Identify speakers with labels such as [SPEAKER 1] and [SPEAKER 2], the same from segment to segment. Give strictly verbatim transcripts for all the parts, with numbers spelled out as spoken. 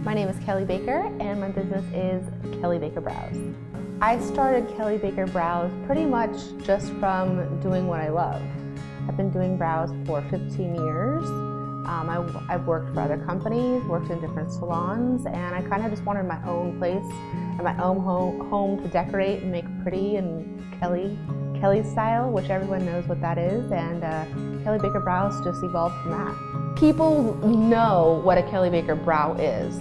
[SPEAKER 1] My name is Kelley Baker and my business is Kelley Baker Brows. I started Kelley Baker Brows pretty much just from doing what I love. I've been doing brows for fifteen years. Um, I, I've worked for other companies, worked in different salons, and I kind of just wanted my own place and my own home, home to decorate and make pretty and Kelley, Kelley style, which everyone knows what that is, and uh, Kelley Baker Brows just evolved from that. People know what a Kelley Baker brow is.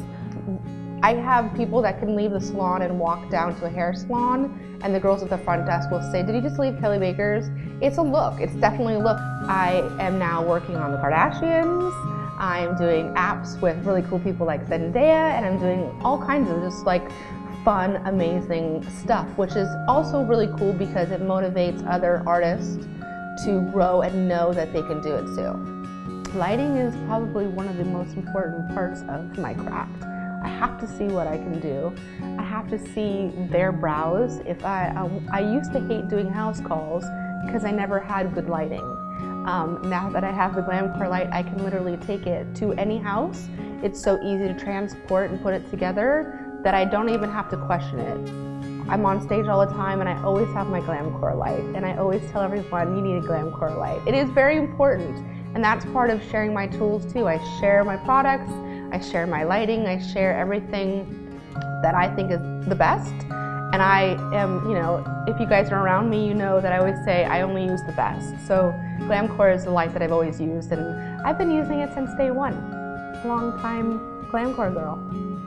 [SPEAKER 1] I have people that can leave the salon and walk down to a hair salon, and the girls at the front desk will say, "Did you just leave Kelley Baker's?" It's a look, it's definitely a look. I am now working on the Kardashians, I'm doing apps with really cool people like Zendaya, and I'm doing all kinds of just like fun, amazing stuff, which is also really cool because it motivates other artists to grow and know that they can do it too. Lighting is probably one of the most important parts of my craft. I have to see what I can do. I have to see their brows. If I, I, I used to hate doing house calls because I never had good lighting. Um, now that I have the GlamCor light, I can literally take it to any house. It's so easy to transport and put it together that I don't even have to question it. I'm on stage all the time and I always have my GlamCor light, and I always tell everyone, you need a GlamCor light. It is very important, and that's part of sharing my tools too. I share my products, I share my lighting, I share everything that I think is the best. And I am, you know, if you guys are around me, you know that I always say I only use the best. So GlamCor is the light that I've always used, and I've been using it since day one. Long time GlamCor girl.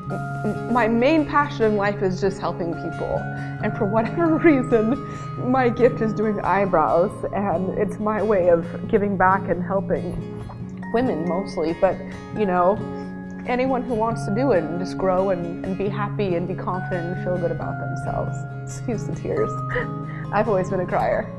[SPEAKER 2] My main passion in life is just helping people. And for whatever reason, my gift is doing eyebrows, and it's my way of giving back and helping women mostly, but you know, anyone who wants to do it and just grow and, and be happy and be confident and feel good about themselves. Excuse the tears. I've always been a crier.